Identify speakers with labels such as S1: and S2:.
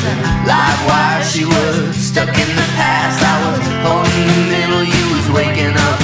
S1: and live wire. She was stuck in the past. I was holding the middle, you was waking up